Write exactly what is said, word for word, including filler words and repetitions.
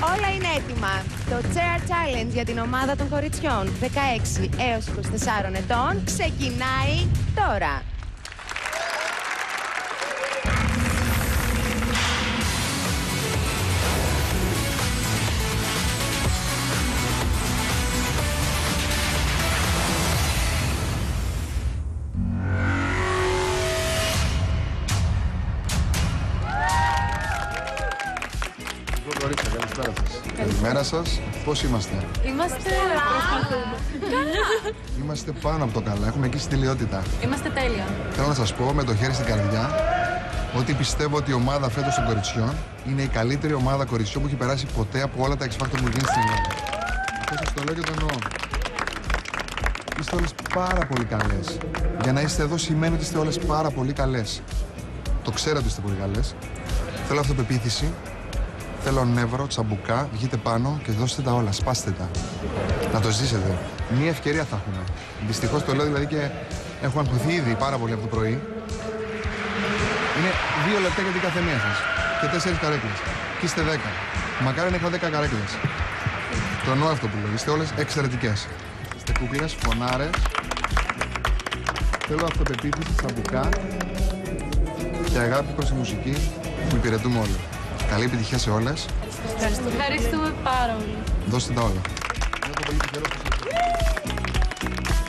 Όλα είναι έτοιμα. Το Chair Challenge για την ομάδα των κοριτσιών δεκαέξι έως είκοσι τέσσερα ετών ξεκινάει τώρα. Καλημέρα σας. Πώς είμαστε? Είμαστε... Προσπαθούμε. Είμαστε πάνω από το καλά. Έχουμε εκεί στην τελειότητα. Είμαστε τέλεια. Θέλω να σας πω με το χέρι στην καρδιά ότι πιστεύω ότι η ομάδα φέτος των κοριτσιών είναι η καλύτερη ομάδα κοριτσιών που έχει περάσει ποτέ από όλα τα X Factor που γίνει στην Ελλάδα. Αυτό σας το λέω και το εννοώ. Είστε όλες πάρα πολύ καλές. Για να είστε εδώ σημαίνει ότι είστε όλες πάρα πολύ καλές. Το ξέρετε ότι είστε πολύ καλές. Θέλω αυτοπεποίθηση. Θέλω νεύρο, τσαμπουκά, βγείτε πάνω και δώστε τα όλα, σπάστε τα. Να το ζήσετε. Μία ευκαιρία θα έχουμε. Δυστυχώς το λέω δηλαδή και έχω αγχωθεί ήδη πάρα πολύ από το πρωί. Είναι δύο λεπτά για την κάθε μία σας. Και τέσσερις καρέκλες. Και είστε δέκα. Μακάρι να είχα δέκα καρέκλες. Το εννοώ αυτό που λέω. Είστε όλες εξαιρετικές. Είστε κούκλες, φωνάρες. Θέλω αυτοπεποίθηση, τσαμπουκά και αγάπη προς τη μουσική που υπηρετούμε όλοι. Καλή επιτυχία σε όλες. Ευχαριστούμε. Ευχαριστούμε πάρα πολύ. Δώστε τα όλα.